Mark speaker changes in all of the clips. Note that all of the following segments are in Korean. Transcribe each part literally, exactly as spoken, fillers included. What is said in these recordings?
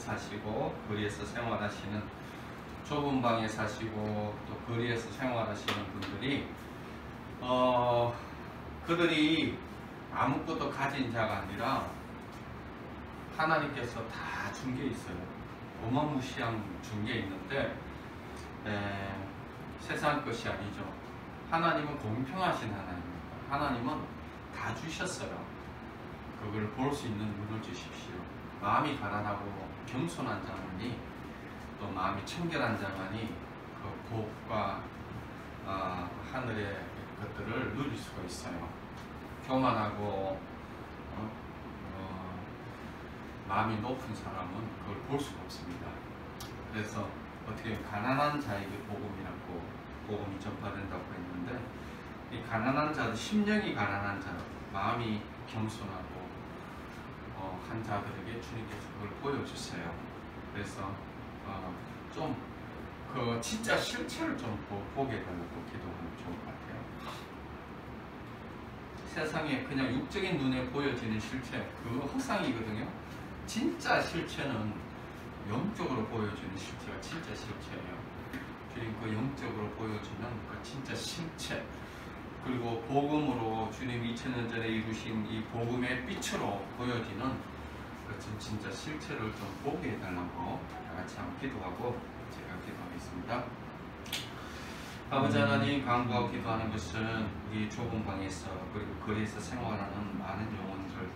Speaker 1: 사시고 거리에서 생활하시는, 좁은 방에 사시고 또 거리에서 생활하시는 분들이 어 그들이 아무것도 가진 자가 아니라 하나님께서 다 준 게 있어요. 어마무시한 준 게 있는데 에, 세상 것이 아니죠. 하나님은 공평하신 하나님입니다. 하나님은 다 주셨어요. 그걸 볼 수 있는 눈을 주십시오. 마음이 가난하고 겸손한 자만이, 또 마음이 청결한 자만이 그 복과 어, 하늘의 것들을 누릴 수가 있어요. 교만하고 어, 어, 마음이 높은 사람은 그걸 볼 수가 없습니다. 그래서 어떻게 가난한 자에게 복음이라고 복음이 전파된다고 했는데, 이 가난한 자, 심령이 가난한 자, 마음이 겸손하고 어, 한 자들에게 주님께서 그걸 보여주세요. 그래서 어, 좀 그 진짜 실체를 좀 보게 해달라고 기도하면 좋을 것 같아요. 세상에 그냥 육적인 눈에 보여지는 실체, 그거 허상이거든요. 진짜 실체는 영적으로 보여주는 실체가 진짜 실체예요. 주님 그 영적으로 보여주는 그 진짜 실체, 그리고 복음으로 주님 이천 년 전에 이루신 이 복음의 빛으로 보여지는 그 진짜 실체를 좀 보게 해달라고 같이 한번 기도하고 제가 기도하겠습니다. 아버지 하나님, 간구하고 기도하는 것은 우리 좁은 방에서 그리고 거리에서 생활하는 많은 영혼들,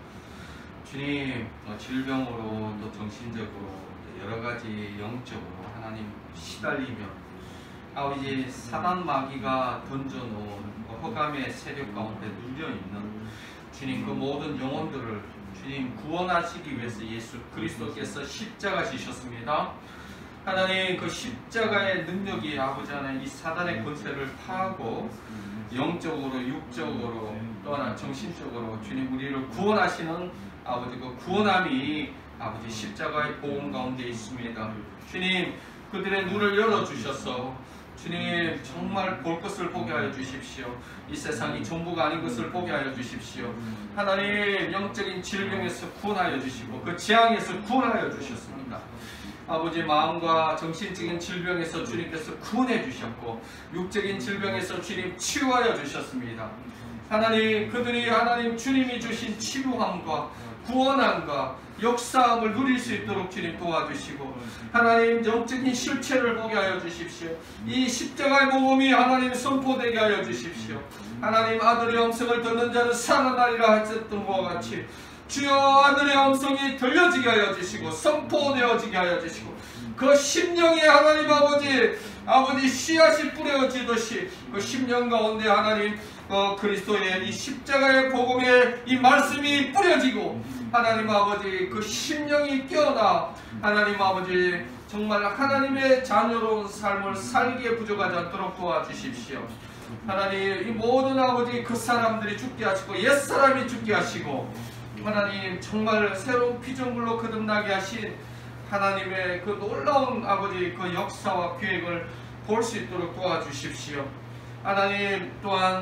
Speaker 1: 주님 질병으로 또 정신적으로 여러 가지 영적으로 하나님 시달리며 아버지 사단 마귀가 던져놓은 허감의 세력 가운데 눌려있는 주님 그 모든 영혼들을 주님 구원하시기 위해서 예수 그리스도께서 십자가 지셨습니다. 하나님 그 십자가의 능력이 아버지 하나님 이 사단의 권세를 파하고 영적으로 육적으로 또 하나 정신적으로 주님 우리를 구원하시는 아버지 그 구원함이 아버지 십자가의 복음 가운데 있습니다. 주님 그들의 눈을 열어주셔서 주님 정말 볼 것을 보게 하여 주십시오. 이 세상이 전부가 아닌 것을 보게 하여 주십시오. 하나님 영적인 질병에서 구원하여 주시고 그 재앙에서 구원하여 주셨습니다. 아버지 마음과 정신적인 질병에서 주님께서 구원해 주셨고 육적인 질병에서 주님 치유하여 주셨습니다. 하나님 그들이 하나님 주님이 주신 치유함과 구원함과 역사함을 누릴 수 있도록 주님 도와주시고 하나님 영적인 실체를 보게 하여 주십시오. 이 십자가의 복음이 하나님 선포되게 하여 주십시오. 하나님 아들의 음성을 듣는 자는 살아나리라 하셨던 것과 같이 주여 아들의 음성이 들려지게 하여 주시고 선포되어지게 하여 주시고 그 심령에 하나님 아버지 아버지 씨앗이 뿌려지듯이 그 심령 가운데 하나님 어, 그리스도의 이 십자가의 복음의 이 말씀이 뿌려지고 하나님 아버지 그 심령이 깨어나 하나님 아버지 정말 하나님의 자녀로운 삶을 살기에 부족하지 않도록 도와주십시오. 하나님 이 모든 아버지 그 사람들이 죽게 하시고 옛사람이 죽게 하시고 하나님 정말 새로운 피조물로 거듭나게 하신 하나님의 그 놀라운 아버지 그 역사와 계획을 볼 수 있도록 도와주십시오. 하나님 또한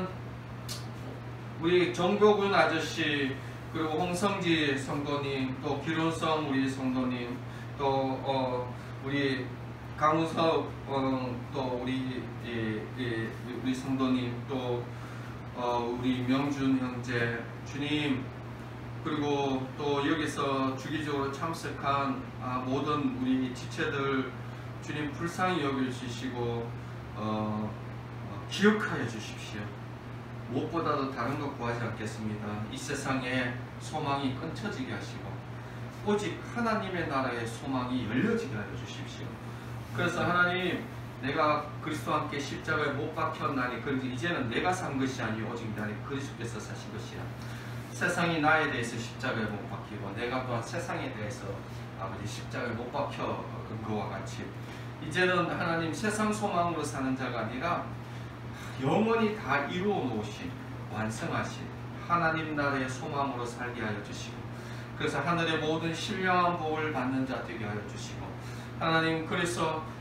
Speaker 1: 우리 정교군 아저씨 그리고 홍성지 성도님 또 기론성 우리 성도님 또 어, 우리 강우석 어, 또 우리 예, 예, 우리 성도님 또 어, 우리 명준 형제 주님 그리고 또 여기서 주기적으로 참석한 아, 모든 우리 지체들 주님 불쌍히 여겨주시고 어, 어, 기억하여 주십시오. 무엇보다도 다른 것 구하지 않겠습니다. 이 세상에 소망이 끊쳐지게 하시고 오직 하나님의 나라의 소망이 열려지게 하여 주십시오. 그래서 하나님 내가 그리스도와 함께 십자가에 못 박혔나니 그런지 이제는 내가 산 것이 아니오 오직 나의 그리스도께서 사신 것이라. 세상이 나에 대해서 십자가에 못 박히고 내가 또한 세상에 대해서 아버지 십자가에 못 박혀 그와 같이 이제는 하나님 세상 소망으로 사는 자가 아니라 영원히 다 이루어 놓으신 완성하신 하나님 나라의 소망으로 살게 하여 주시고 그래서 하늘의 모든 신령한 복을 받는 자 되게 하여 주시고 하나님 그래서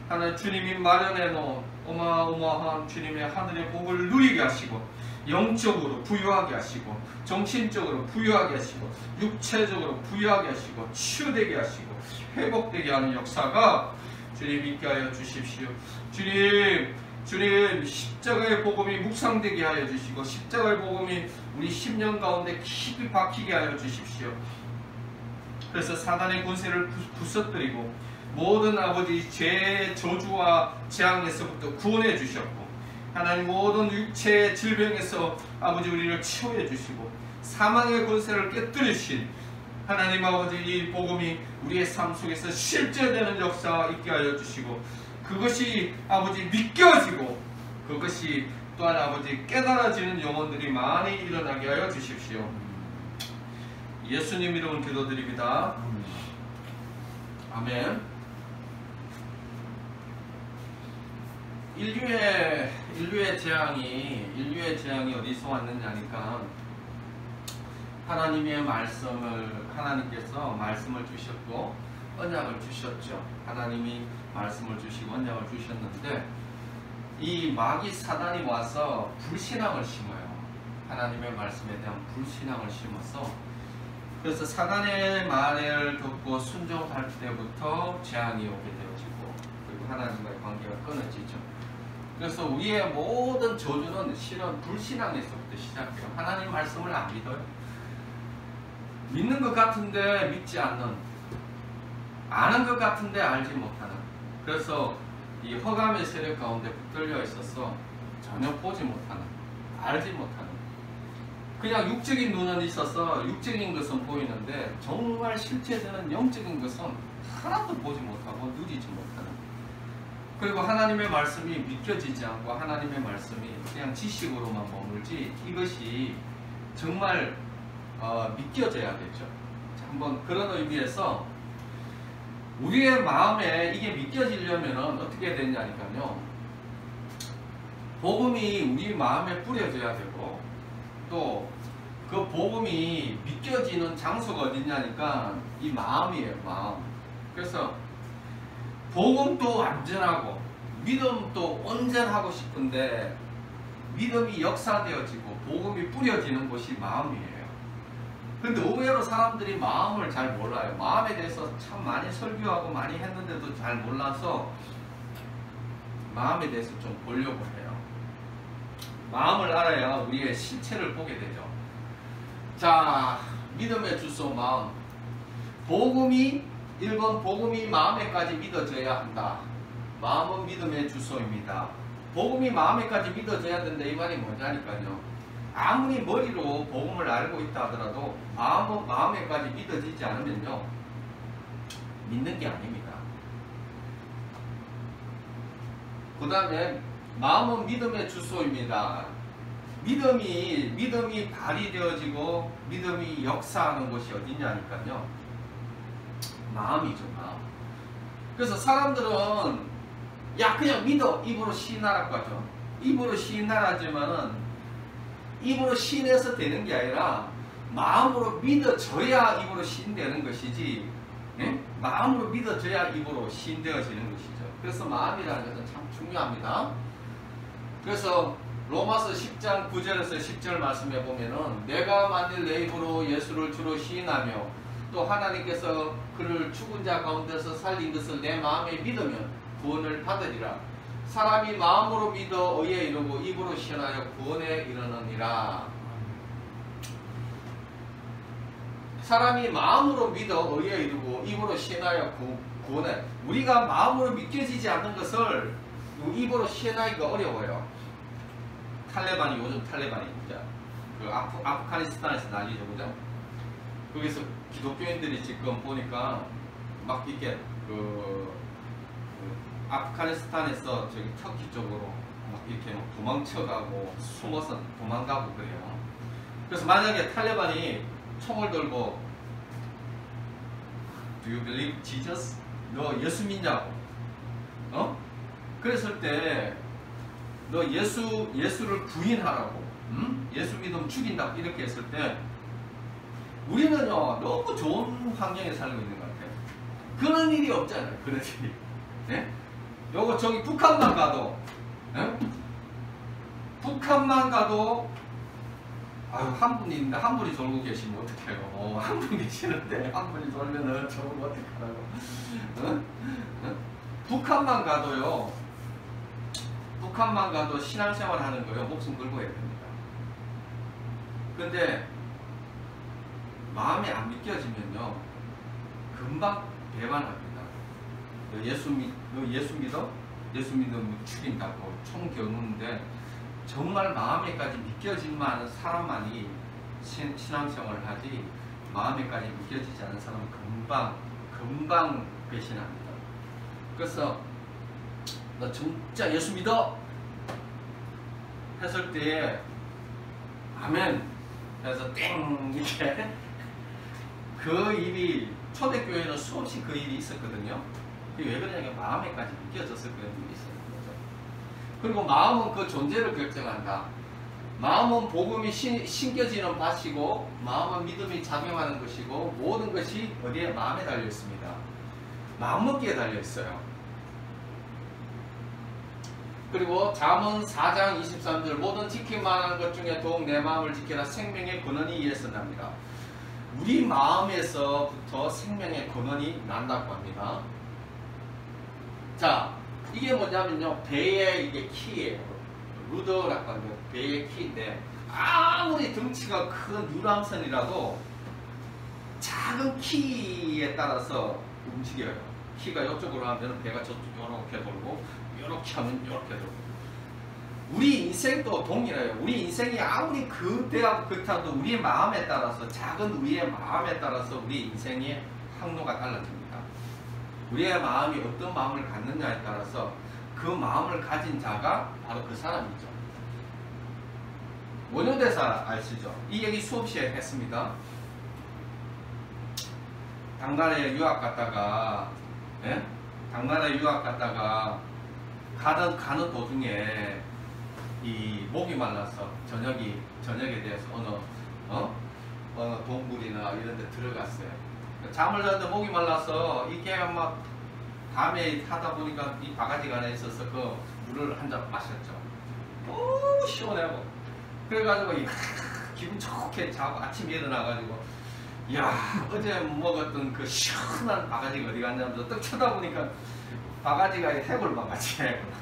Speaker 1: 하나님 주님이 마련해 놓은 어마어마한 주님의 하늘의 복을 누리게 하시고 영적으로 부유하게 하시고 정신적으로 부유하게 하시고 육체적으로 부유하게 하시고 치유되게 하시고 회복되게 하는 역사가 주님 있게 하여 주십시오. 주님 주님 십자가의 복음이 묵상되게 하여 주시고 십자가의 복음이 우리 십년 가운데 깊이 박히게 하여 주십시오. 그래서 사단의 권세를 부서뜨리고 모든 아버지 죄의 저주와 재앙에서부터 구원해 주셨고 하나님 모든 육체의 질병에서 아버지 우리를 치유해 주시고 사망의 권세를 깨뜨리신 하나님 아버지 이 복음이 우리의 삶 속에서 실제되는 역사가 있게 하여 주시고 그것이 아버지 믿겨지고 그것이 또한 아버지 깨달아지는 영혼들이 많이 일어나게 하여 주십시오. 예수님 이름으로 기도드립니다. 아멘. 인류의 인류의 재앙이 인류의 재앙이 어디서 왔느냐니까 하나님의 말씀을 하나님께서 말씀을 주셨고 언약을 주셨죠. 하나님이 말씀을 주시고 언약을 주셨는데 이 마귀 사단이 와서 불신앙을 심어요. 하나님의 말씀에 대한 불신앙을 심어서 그래서 사단의 말을 듣고 순종할 때부터 재앙이 오게 되어지고 그리고 하나님과의 관계가 끊어지죠. 그래서 우리의 모든 저주는 실은 불신앙에서부터 시작해요. 하나님 말씀을 안 믿어요. 믿는 것 같은데 믿지 않는, 아는 것 같은데 알지 못하는. 그래서 이 허감의 세력 가운데 붙들려 있어서 전혀 보지 못하는, 알지 못하는. 그냥 육적인 눈은 있어서 육적인 것은 보이는데 정말 실체되는 영적인 것은 하나도 보지 못하고 누리지 못하는. 그리고 하나님의 말씀이 믿겨지지 않고 하나님의 말씀이 그냥 지식으로만 머물지 이것이 정말 어, 믿겨져야겠죠. 한번 그런 의미에서 우리의 마음에 이게 믿겨지려면 어떻게 되냐니까요. 복음이 우리 마음에 뿌려져야 되고 또 그 복음이 믿겨지는 장소가 어디냐니까 이 마음이에요. 마음. 그래서 복음도 안전하고 믿음도 온전하고 싶은데 믿음이 역사되어지고 복음이 뿌려지는 곳이 마음이에요. 근데 의외로 사람들이 마음을 잘 몰라요. 마음에 대해서 참 많이 설교하고 많이 했는데도 잘 몰라서 마음에 대해서 좀 보려고 해요. 마음을 알아야 우리의 실체를 보게 되죠. 자, 믿음의 주소 마음. 복음이 일 번 복음이 마음에까지 믿어져야 한다. 마음은 믿음의 주소입니다. 복음이 마음에까지 믿어져야 된다. 이 말이 뭐냐니까요. 아무리 머리로 복음을 알고 있다 하더라도 마음은 마음에까지 믿어지지 않으면요 믿는 게 아닙니다. 그 다음에 마음은 믿음의 주소입니다. 믿음이 믿음이 발휘되어지고 믿음이 역사하는 곳이 어디냐니까요 마음이죠. 마음. 그래서 사람들은 야 그냥 믿어 입으로 시인하라고 하죠. 입으로 시인하라지만은 입으로 시인해서 되는 게 아니라 마음으로 믿어져야 입으로 시인되는 것이지 예? 마음으로 믿어져야 입으로 시인되어지는 것이죠. 그래서 마음이라는 것은 참 중요합니다. 그래서 로마서 십 장 구 절에서 십 절 말씀해 보면은 내가 만일 내 입으로 예수를 주로 시인하며 또 하나님께서 그를 죽은 자 가운데서 살린 것을 내 마음에 믿으면 구원을 받으리라. 사람이 마음으로 믿어 의에 이르고 입으로 시인하여 구원에 이르느니라. 사람이 마음으로 믿어 의에 이르고 입으로 시인하여 구, 구원에. 우리가 마음으로 믿겨지지 않는 것을 입으로 시인하기가 어려워요. 탈레반이 요즘 탈레반이 진짜 그 아프, 아프가니스탄에서 난리죠, 그죠? 거기서 기독교인들이 지금 보니까 막 이렇게 그, 그 아프가니스탄에서 저기 터키 쪽으로 막 이렇게 막 도망쳐가고 숨어서 도망가고 그래요. 그래서 만약에 탈레반이 총을 들고 Do you believe Jesus? 너 예수 믿냐고? 어? 그랬을 때 너 예수, 예수를 부인하라고, 음? 예수 믿으면 죽인다 이렇게 했을 때 우리는요 너무 좋은 환경에 살고 있는 것 같아요. 그런 일이 없잖아요. 그런 일이. 네? 요거 저기 북한만 가도, 에? 북한만 가도, 아유, 한 분이 있는데 한 분이 졸고 계시면 어떡해요. 어, 한 분 계시는데 한 분이 졸면은 저걸 어떡하라고. 어? 어? 북한만 가도요, 북한만 가도 신앙생활 하는 거요, 목숨 걸고 해야 됩니다. 근데, 마음에 안 믿겨지면요, 금방 배반합니다. 예수 믿, 예수 믿어? 예수 믿으면 죽인다고 총 겨누는데, 정말 마음에까지 믿겨질 만한 사람만이 신, 신앙생활을 하지, 마음에까지 믿겨지지 않은 사람은 금방, 금방 배신합니다. 그래서, 너 진짜 예수 믿어? 했을 때, 아멘! 해서 땡! 이렇게. 그 일이, 초대교회는 수없이 그 일이 있었거든요. 왜 그러냐면 마음에까지 믿겨졌을 그런 일이 있어요. 그리고 마음은 그 존재를 결정한다. 마음은 복음이 신, 신겨지는 밭이고, 마음은 믿음이 작용하는 것이고, 모든 것이 어디에? 마음에 달려 있습니다. 마음먹기에 달려 있어요. 그리고 잠언 사 장 이십삼 절, 모든 지킬 만한 것 중에 더욱 내 마음을 지켜라. 생명의 근원이 이에서 납니다. 우리 마음에서부터 생명의 근원이 난다고 합니다. 자, 이게 뭐냐면요, 배의 이게 키예요. 루더라고 하는 배의 키인데, 아무리 덩치가 큰 유람선이라도 작은 키에 따라서 움직여요. 키가 이쪽으로 하면 배가 저쪽 이렇게 돌고, 이렇게 하면 이렇게 돌고. 우리 인생도 동일해요. 우리 인생이 아무리 그대하고 그렇다도 우리의 마음에 따라서, 작은 우리의 마음에 따라서 우리 인생의 항로가 달라집니다. 우리의 마음이 어떤 마음을 갖느냐에 따라서 그 마음을 가진 자가 바로 그 사람이죠. 원효대사 아시죠? 이 얘기 수없이 했습니다. 당나라에 유학 갔다가, 예? 당나라에 유학 갔다가 가던 가는 도중에 이 목이 말라서 저녁이 저녁에 대해서 어느 어 어느 동굴이나 이런 데 들어갔어요. 잠을 자는데 목이 말라서 이게 막 밤에 하다 보니까 이 바가지가 안에 있어서 그 물을 한 잔 마셨죠. 오 시원하고. 그래가지고 이, 기분 좋게 자고 아침에 일어나가지고, 야 어제 먹었던 그 시원한 바가지가 어디 갔냐면서 딱 쳐다보니까 바가지가 해골 바가지.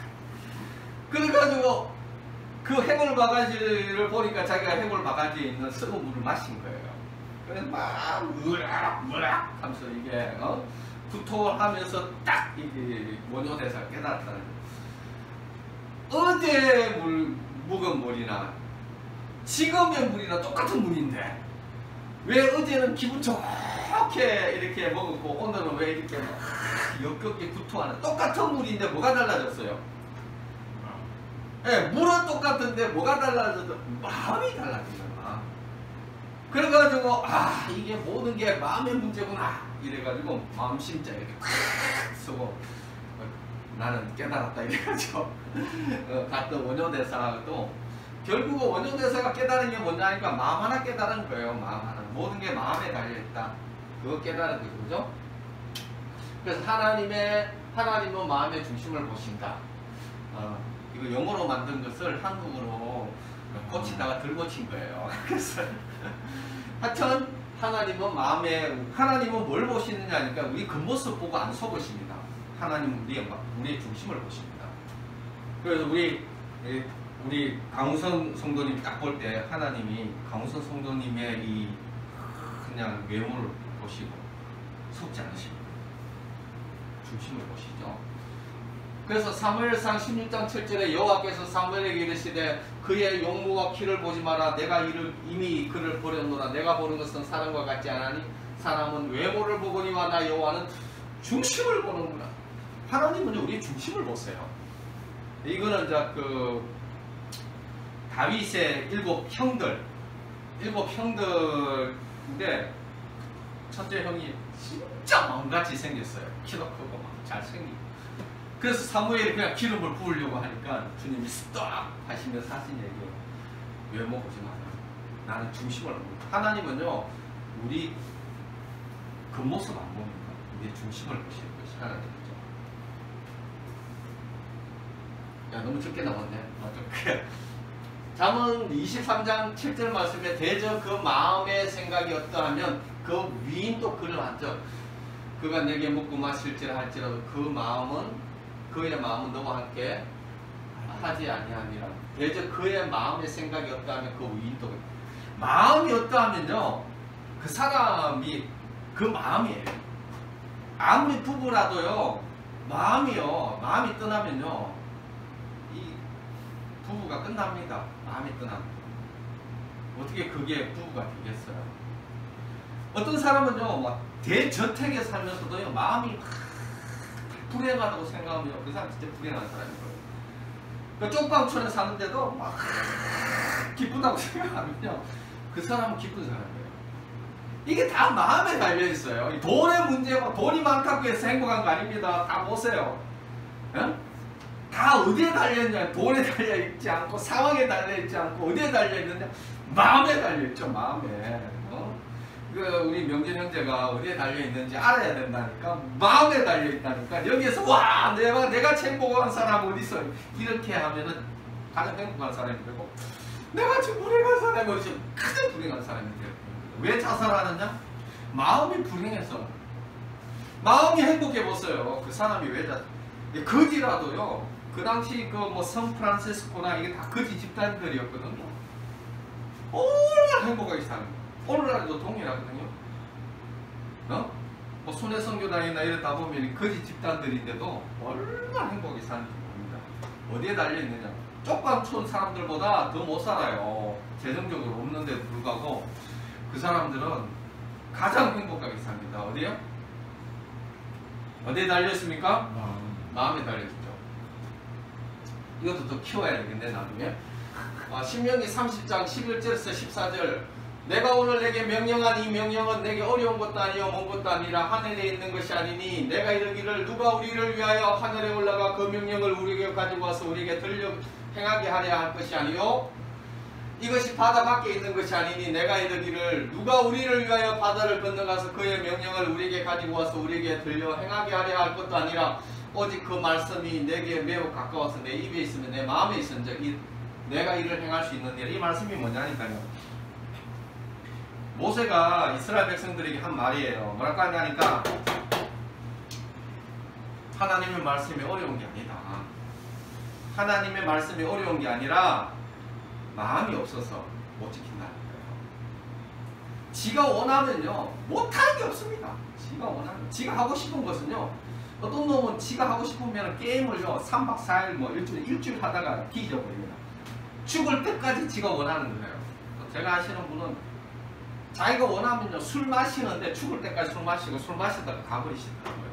Speaker 1: 그래가지고 그 해골 바가지를 보니까 자기가 해골 바가지에 있는 썩은 물을 마신 거예요. 그래서 막 으락 으락 하면서 이게 어? 구토하면서 딱 이게 원효대사가 깨달았다는 거예요. 어제 물 묵은 물이나 지금의 물이나 똑같은 물인데 왜 어제는 기분 좋게 이렇게 먹었고 오늘은 왜 이렇게 막 역겹게 구토하는, 똑같은 물인데 뭐가 달라졌어요? 예, 네, 물은 똑같은데 뭐가 달라져도 마음이 달라진 거야. 그래가지고 아 이게 모든 게 마음의 문제구나 이래가지고 마음 심자 이렇게 탁 쓰고 어, 나는 깨달았다 이래가지고 어, 갔던 원효대사도 결국은 원효대사가 깨달은 게 뭐냐 하니까 마음 하나 깨달은 거예요. 마음 하나. 모든 게 마음에 달려있다. 그거 깨달은 거죠. 그죠? 그래서 하나님의 하나님은 마음의 중심을 보신다. 어, 이거 영어로 만든 것을 한국어로 고치다가 덜 고친 거예요. 그래서 하여튼 하나님은 마음에, 하나님은 뭘 보시느냐 하니까 우리 겉모습 보고 안 속으십니다. 하나님은 우리의, 우리의 중심을 보십니다. 그래서 우리 우리 강우선 성도님 딱 볼 때 하나님이 강우선 성도님의 이 그냥 외모를 보시고 속지 않으십니다. 중심을 보시죠. 그래서 사무엘상 십육 장 칠 절에 여호와께서 사무엘에게 이르시되 그의 용모와 키를 보지 마라. 내가 이를, 이미 그를 버렸노라. 내가 보는 것은 사람과 같지 않으니 사람은 외모를 보거니와 나 여호와는 중심을 보는구나. 하나님은 우리 중심을 보세요. 이거는 이제 그 다윗의 일곱 형들, 일곱 형들인데 첫째 형이 진짜 마음같이 생겼어요. 키도 크고 막 잘생기고. 그래서 사무엘이 그냥 기름을 부으려고 하니까 주님이 스톱 하시면서 하신 얘기예요. 외모 보지 마라. 나는 중심을 봅니다. 하나님은요, 우리 겉모습 안 봅니다. 우리 중심을 보시는 것이 하나님이죠. 야, 너무 적게 나왔네. 어떻게? 잠언 이십삼 장 칠 절 말씀에 대저 그 마음의 생각이 어떠하면 그 위인도 그를 앉죠. 그가 내게 먹고 마실지라 할지라도 그 마음은 그의 마음은 너와 함께 하지 아니하니라. 대저 그의 마음의 생각이 어떠하면 그 위인도 마음이 어떠하면요 그 사람이 그 마음이에요. 아무리 부부라도요 마음이요 마음이 떠나면요 이 부부가 끝납니다. 마음이 떠납니다. 어떻게 그게 부부가 되겠어요? 어떤 사람은요 막 대저택에 살면서도요 마음이 막 불행하다고 생각하면 그 사람 진짜 불행한 사람이에요. 그 쪽방촌에 사는데도 막 기쁘다고 생각하면요 그 사람은 기쁜 사람이에요. 이게 다 마음에 달려있어요. 돈의 문제고 돈이 많다고 해서 행복한 거 아닙니다. 다 보세요. 응? 다 어디에 달려있냐? 돈에 달려있지 않고 상황에 달려있지 않고 어디에 달려있느냐? 마음에 달려있죠. 마음에. 어? 그 우리 명진 형제가 어디에 달려있는지 알아야 된다니까. 마음에 달려있다니까. 여기에서 와 내가 내가 행복한 사람 어디 있어? 이렇게 하면은 가장 행복한 사람이 되고 내가 지금 불행한 사람이 어디 있어? 가장 불행한 사람이 돼요. 왜 자살하느냐? 마음이 불행해서. 마음이 행복해보세요. 그 사람이 왜 자살? 거지라도요. 그 당시 그 뭐 샌프란시스코나 이게 다 거지 집단들이었거든요. 얼마나 행복하게 사는 거예요. 오늘날도 동일하거든요. 어? 뭐 순회선교단이나 이러다 보면 거지 집단들인데도 얼마나 행복하게 사는지 모릅니다. 어디에 달려있느냐? 쪽방촌 사람들보다 더 못 살아요. 재정적으로 없는데도 불구하고 그 사람들은 가장 행복하게 삽니다. 어디요? 어디에 달려있습니까? 마음. 마음에 달려있죠. 이것도 더 키워야 되겠네 나중에. 아, 신명기 삼십 장 십일 절에서 십사 절 내가 오늘 내게 명령한 이 명령은 내게 어려운 것도 아니요 먼 것도 아니라 하늘에 있는 것이 아니니 내가 이르기를 누가 우리를 위하여 하늘에 올라가 그 명령을 우리에게 가지고 와서 우리에게 들려 행하게 하려 할 것이 아니요 이것이 바다 밖에 있는 것이 아니니 내가 이르기를 누가 우리를 위하여 바다를 건너가서 그의 명령을 우리에게 가지고 와서 우리에게 들려 행하게 하려 할 것도 아니라 오직 그 말씀이 내게 매우 가까워서 내 입에 있으면 내 마음에 있은즉 내가 이를 행할 수 있는 일. 이 말씀이 뭐냐니까요. 모세가 이스라엘 백성들에게 한 말이에요. 뭐라고 하냐니까 하나님의 말씀이 어려운 게 아니다. 하나님의 말씀이 어려운 게 아니라 마음이 없어서 못 지킨다는 거예요. 지가 원하면요 못하는 게 없습니다. 지가 원하면 지가 하고 싶은 것은요 어떤 놈은 지가 하고 싶으면 게임을요 삼 박 사 일 뭐 일주일 일주일 하다가 뒤져버립니다. 죽을 때까지 지가 원하는 거예요. 제가 아시는 분은 자기가 원하면요 술 마시는데 죽을 때까지 술 마시고 술 마시다가 가버리시더라고요.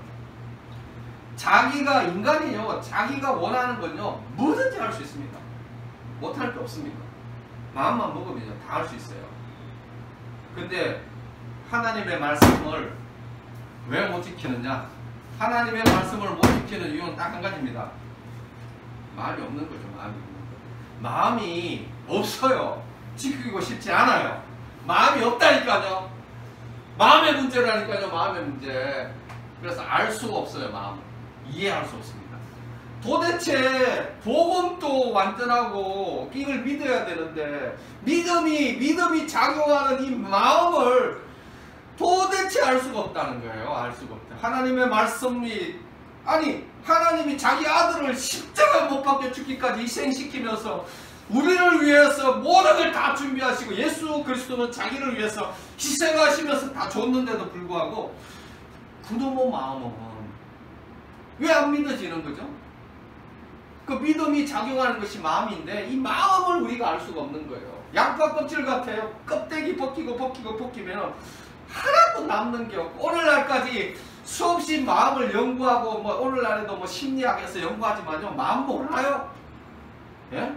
Speaker 1: 자기가 인간이요 자기가 원하는 건요 뭐든지 할 수 있습니다. 못할 게 없습니다. 마음만 먹으면 다 할 수 있어요. 근데 하나님의 말씀을 왜 못 지키느냐? 하나님의 말씀을 못 지키는 이유는 딱 한 가지입니다. 마음이 없는 거죠. 마음이 없는 거. 마음이 없어요. 지키고 싶지 않아요. 마음이 없다니까요. 마음의 문제라니까요. 마음의 문제. 그래서 알 수가 없어요. 마음을. 이해할 수 없습니다. 도대체 복음도 완전하고 이걸 믿어야 되는데 믿음이 믿음이 작용하는 이 마음을 도대체 알 수가 없다는 거예요. 알 수가 없다. 하나님의 말씀이 아니 하나님이 자기 아들을 십자가 못 박혀 죽기까지 희생시키면서 우리를 위해서 모든 걸 다 준비하시고 예수 그리스도는 자기를 위해서 희생하시면서 다 줬는데도 불구하고 그놈의 마음은 왜 안 믿어지는 거죠? 그 믿음이 작용하는 것이 마음인데 이 마음을 우리가 알 수가 없는 거예요. 양파 껍질 같아요. 껍데기 벗기고 벗기고 벗기면 하나도 남는 게 없고 오늘날까지 수없이 마음을 연구하고 뭐 오늘날에도 뭐 심리학에서 연구하지만요 마음 몰라요. 예?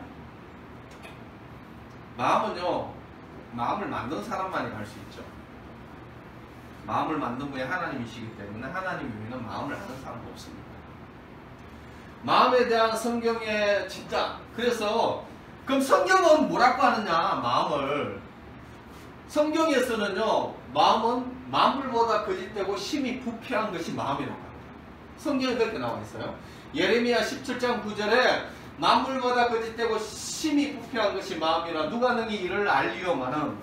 Speaker 1: 마음은요 마음을 만든 사람만이 알 수 있죠. 마음을 만든 분이 하나님이시기 때문에 하나님 외에는 마음을 아는 사람도 없습니다. 마음에 대한 성경의 진짜 그래서 그럼 성경은 뭐라고 하느냐 마음을 성경에서는요 마음은 만물보다 거짓되고 심히 부패한 것이 마음이라고 합니다. 성경에 그렇게 나와 있어요. 예레미야 십칠 장 구 절에
Speaker 2: 만물보다 거짓되고 심히 부패한 것이 마음이라 누가 능히 이를 알리오마는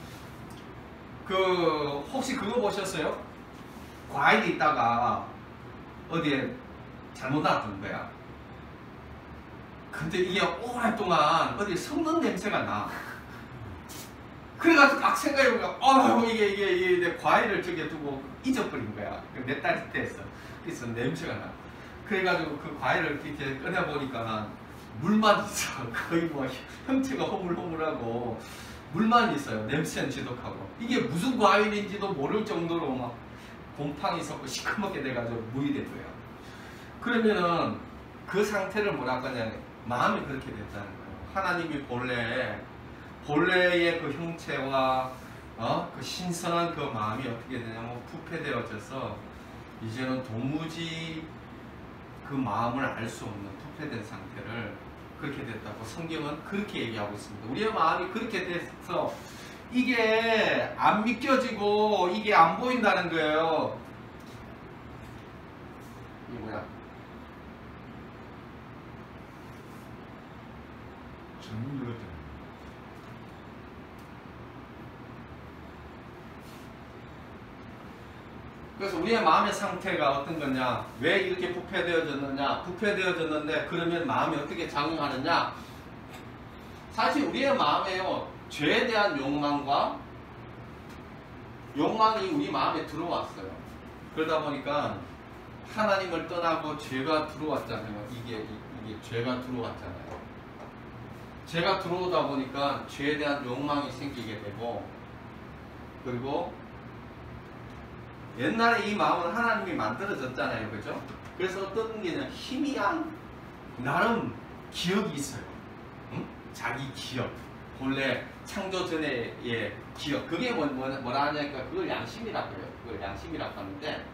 Speaker 2: 그 혹시 그거 보셨어요? 과일이 있다가 어디에 잘못 놔둔 거야. 근데 이게 오랫동안 어디에 썩는 냄새가 나. 그래가지고 딱 생각해보니까 어휴 이게 이게 이게 내 과일을 저기에 두고 잊어버린 거야. 몇 달이 됐어. 그래서 냄새가 나. 그래가지고 그 과일을 이렇게 꺼내보니까 물만 있어. 거의 뭐 형체가 허물허물하고 물만 있어요. 냄새는 지독하고. 이게 무슨 과일인지도 모를 정도로 막 곰팡이 섞고 시커멓게 돼가지고 물이 된 거예요. 그러면은 그 상태를 뭐라고 하냐면 마음이 그렇게 됐다는 거예요. 하나님이 본래 본래의 그 형체와 어? 그 신선한 그 마음이 어떻게 되냐면 부패되어져서 이제는 도무지 그 마음을 알 수 없는 부패된 상태를 그렇게 됐다고 성경은 그렇게 얘기하고 있습니다. 우리의 마음이 그렇게 돼서 이게 안 믿겨지고 이게 안 보인다는 거예요. 이게 뭐야?
Speaker 3: 잘못 눌렀잖아.
Speaker 2: 그래서 우리의 마음의 상태가 어떤 거냐? 왜 이렇게 부패되어졌느냐? 부패되어졌는데 그러면 마음이 어떻게 작용하느냐? 사실 우리의 마음에요, 죄에 대한 욕망과 욕망이 우리 마음에 들어왔어요. 그러다 보니까 하나님을 떠나고 죄가 들어왔잖아요. 이게, 이게 죄가 들어왔잖아요. 죄가 들어오다 보니까 죄에 대한 욕망이 생기게 되고, 그리고 옛날에 이 마음은 하나님이 만들어졌잖아요. 그죠? 그래서 어떤 게냐, 희미한 나름 기억이 있어요. 응? 자기 기억. 본래 창조 전에의 기억. 그게 뭐, 뭐, 뭐라 하냐니까 그걸 양심이라고 해요. 그걸 양심이라고 하는데,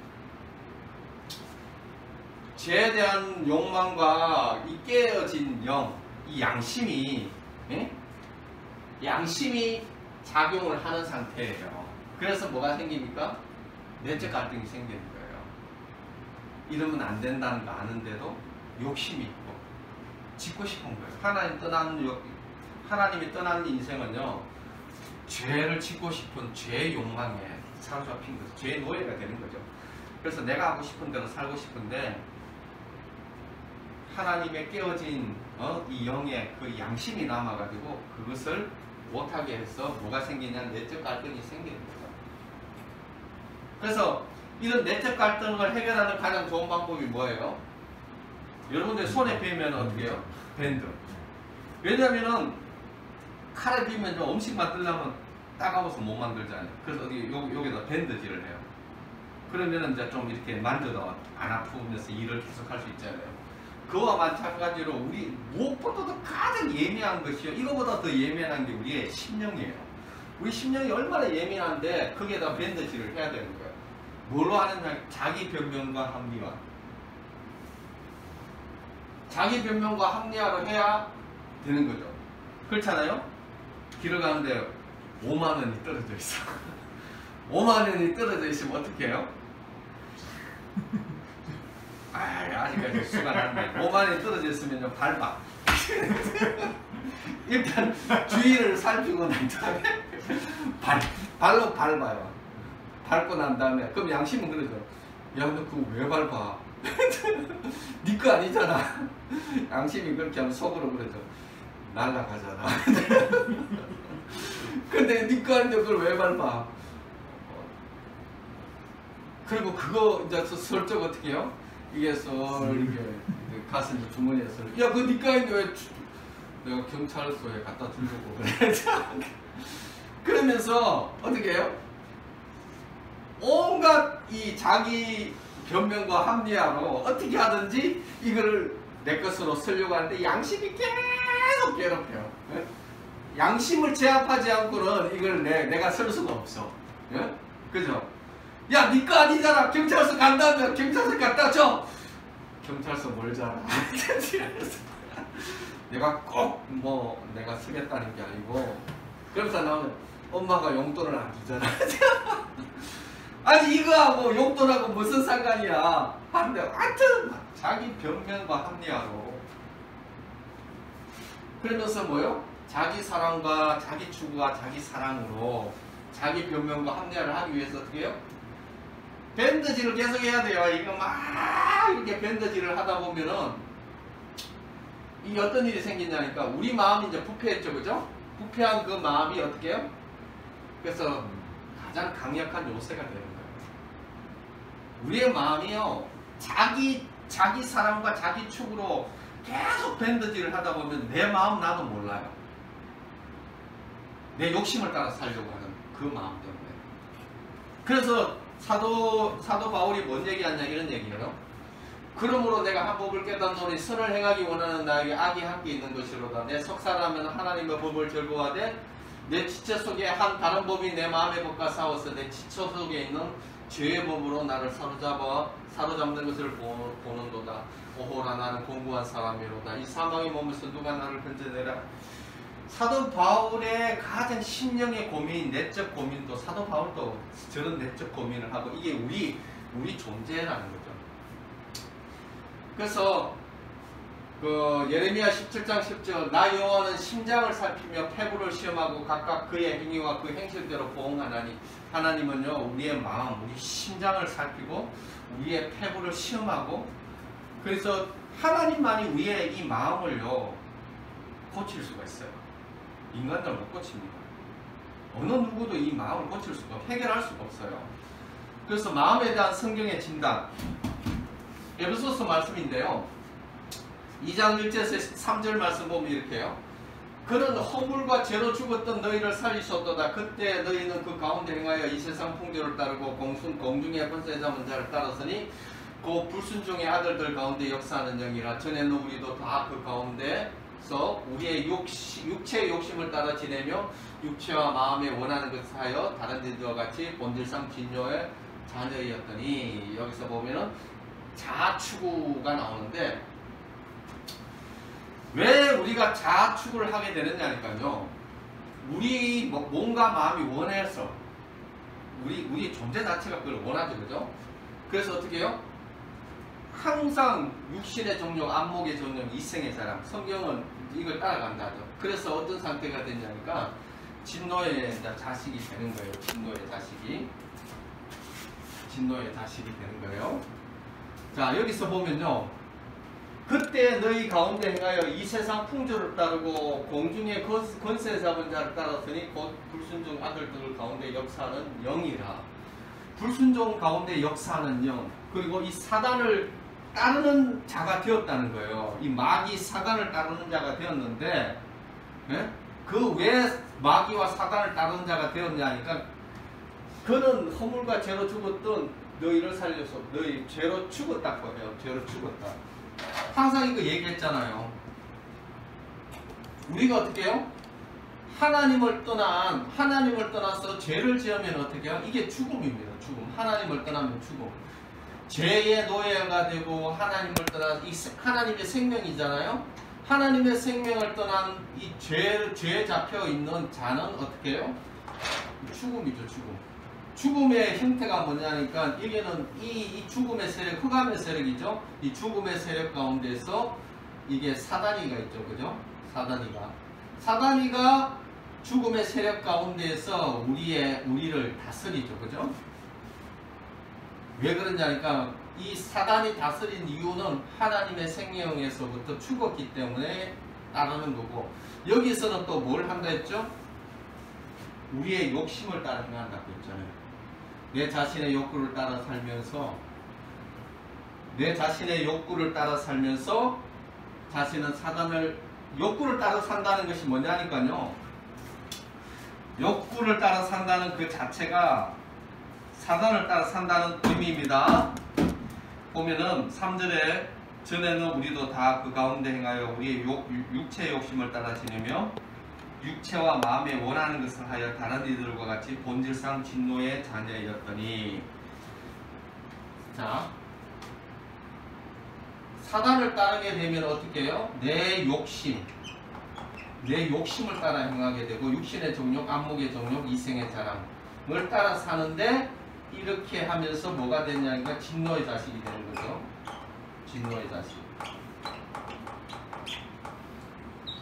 Speaker 2: 죄에 대한 욕망과 이 깨어진 영, 이 양심이, 예? 양심이 작용을 하는 상태예요. 그래서 뭐가 생깁니까? 내적 갈등이 생기는 거예요. 이러면 안 된다는 거 아는데도 욕심이 있고 짓고 싶은 거예요. 하나님 떠난 욕, 하나님이 떠난 인생은요, 죄를 짓고 싶은 죄의 욕망에 사로잡힌 거죠. 죄의 노예가 되는 거죠. 그래서 내가 하고 싶은 대로 살고 싶은데 하나님의 깨어진 어, 이 영의 그 양심이 남아가지고 그것을 못하게 해서 뭐가 생기냐, 내적 갈등이 생기는 거죠. 그래서 이런 내적 갈등을 해결하는 가장 좋은 방법이 뭐예요? 여러분들 손에 베면 어떻게 해요? 밴드. 왜냐면은 칼에 비면 좀 음식 만들려면 따가워서 못 만들잖아요. 그래서 어디 요, 여기다 밴드질을 해요. 그러면은 이제 좀 이렇게 만져도 안 아프면서 일을 계속 할 수 있잖아요. 그와 마찬가지로 우리 무엇보다도 가장 예민한 것이요, 이거보다 더 예민한 게 우리의 심령이에요. 우리 심령이 얼마나 예민한데 거기에다 밴드질을 해야 되는 거예요. 뭘로 하느냐? 자기 변명과 합리화. 자기 변명과 합리화로 해야 되는 거죠. 그렇잖아요? 길을 가는데 오만 원이 떨어져 있어. 오만 원이 떨어져 있으면 어떻게 해요? 아, 아직까지 수가 났네. 오만 원이 떨어져 있으면 밟아. 일단 주위를 살피고 난 다음에 발, 발로 밟아요. 밟고 난 다음에 그럼 양심은 그러죠. 야, 너 그거 왜 밟아? 네 거 아니잖아. 양심이 그렇게 하면 속으로 그러죠. 날라가잖아. 근데 네 거 아닌데 그걸 왜 밟아? 그리고 그거 이제 설정 어떻게 해요? 이게 서 이렇게 가서 이제 주머니에서 야, 그거 네 거 아닌데 왜 주... 내가 경찰서에 갖다 주려고 그래. 그러면서 어떻게 해요? 온갖 이 자기 변명과 합리화로 어떻게 하든지 이거를 내 것으로 쓰려고 하는데 양심이 계속 괴롭혀요. 예? 양심을 제압하지 않고는 이걸 내, 내가 쓸 수가 없어. 예? 그죠? 야, 네 거 아니잖아. 경찰서 간다면 경찰서 갖다 줘. 경찰서 멀잖아. 내가 꼭 뭐 내가 쓰겠다는 게 아니고, 그러면서 나는 엄마가 용돈을 안 주잖아. 아니 이거하고 용돈하고 무슨 상관이야 하는데, 하여튼 자기 변명과 합리화로 그러면서 뭐요? 자기 사랑과 자기 추구와 자기 사랑으로 자기 변명과 합리화를 하기 위해서 어떻게 해요? 밴드질을 계속 해야 돼요. 이거 막 이렇게 밴드질을 하다 보면은 이게 어떤 일이 생기냐니까 우리 마음이 이제 부패했죠, 그죠? 부패한 그 마음이 어떻게 해요? 그래서 가장 강력한 요새가 되는 거예요. 우리의 마음이요, 자기 자기 사랑과 자기 축으로 계속 밴드질을 하다 보면 내 마음 나도 몰라요. 내 욕심을 따라 살려고 하는 그 마음 때문에. 그래서 사도 사도 바울이 뭔 얘기하냐 이런 얘기예요. 그러므로 내가 한 법을 깨닫노니 선을 행하기 원하는 나에게 악이 함께 있는 것이로다. 내 속사라면 하나님의 법을 즐거워하되 내 지체 속에 한 다른 법이 내 마음의 법과 싸워서 내 지체 속에 있는 죄의 법으로 나를 사로잡아 사로잡는 것을 보, 보는도다. 오호라 나는 공부한 사람이로다. 이 사망의 몸에서 누가 나를 건져내라. 사도 바울의 가장 심령의 고민, 내적 고민도 사도 바울도 저런 내적 고민을 하고 이게 우리 우리 존재라는 거죠. 그래서 그 예레미야 십칠 장 십 절 나 여호와는 심장을 살피며 폐부를 시험하고 각각 그의 행위와 그 행실대로 보응하나니 하나님은요 우리의 마음, 우리 심장을 살피고 우리의 폐부를 시험하고 그래서 하나님만이 우리의 이 마음을요 고칠 수가 있어요. 인간들 못 고칩니다. 어느 누구도 이 마음을 고칠 수가 해결할 수가 없어요. 그래서 마음에 대한 성경의 진단 에베소서 말씀인데요. 이 장 일 절에서 삼 절 말씀 보면 이렇게 해요. 그는 허물과 죄로 죽었던 너희를 살리셨도다. 그때 너희는 그 가운데 행하여 이 세상 풍조를 따르고 공순, 공중의 권세 잡은 자를 따랐으니 그 불순종의 아들들 가운데 역사하는 영이라. 전에는 우리도 다 그 가운데서 우리의 욕시, 육체의 욕심을 따라 지내며 육체와 마음에 원하는 것을 하여 다른 이들과 같이 본질상 진노의 자녀였더니 여기서 보면은 자아추구가 나오는데 왜 우리가 자아추구를 하게 되느냐니까요. 우리 몸과 마음이 원해서 우리 우리 존재 자체가 그걸 원하죠, 그죠? 그래서 어떻게 해요? 항상 육신의 정욕, 안목의 정욕, 이생의 자랑. 성경은 이걸 따라간다 하죠. 그래서 어떤 상태가 되냐니까 진노의 자식이 되는 거예요. 진노의 자식이 진노의 자식이 되는 거예요. 자, 여기서 보면요. 그때 너희 가운데 행하여 이 세상 풍조를 따르고 공중의 권세 잡은 자를 따랐으니 곧 불순종 아들들 가운데 역사하는 영이라. 불순종 가운데 역사하는 영. 그리고 이 사단을 따르는 자가 되었다는 거예요. 이 마귀 사단을 따르는 자가 되었는데 예? 그 왜 마귀와 사단을 따르는 자가 되었냐니까 그는 허물과 죄로 죽었던 너희를 살려서 너희 죄로 죽었다고 해요. 죄로 죽었다. 항상 이거 얘기했잖아요. 우리가 어떻게 해요? 하나님을 떠난 하나님을 떠나서 죄를 지으면 어떻게 해요? 이게 죽음입니다. 죽음. 하나님을 떠나면 죽음. 죄의 노예가 되고 하나님을 떠난 이 하나님의 생명이잖아요. 하나님의 생명을 떠난 이 죄, 죄에 잡혀 있는 자는 어떻게 해요? 죽음이죠, 죽음. 죽음의 형태가 뭐냐니까 이게는 이, 이 죽음의 세력, 흑암의 세력이죠. 이 죽음의 세력 가운데서 이게 사단이가 있죠, 그죠? 사단이가 사단이가 죽음의 세력 가운데서 우리의 우리를 다스리죠, 그죠? 왜 그러냐니까 이 사단이 다스린 이유는 하나님의 생명에서부터 죽었기 때문에 따르는 거고 여기서는 또 뭘 한다 했죠? 우리의 욕심을 따라 행한다고 했잖아요. 내 자신의 욕구를 따라 살면서 내 자신의 욕구를 따라 살면서 자신은 사단을 욕구를 따라 산다는 것이 뭐냐니까요. 욕구를 따라 산다는 그 자체가 사단을 따라 산다는 의미입니다. 보면은 삼 절에 전에는 우리도 다 그 가운데 행하여 우리의 욕, 육체의 욕심을 따라 지내며 육체와 마음에 원하는 것을 하여 다른 이들과 같이 본질상 진노의 자녀였더니. 자, 사단을 따르게 되면 어떻게 해요? 내 욕심 내 욕심을 따라 행하게 되고 육신의 정욕, 안목의 정욕, 이생의 자랑을 따라 사는데 이렇게 하면서 뭐가 되냐니까 진노의 자식이 되는 거죠. 진노의 자식.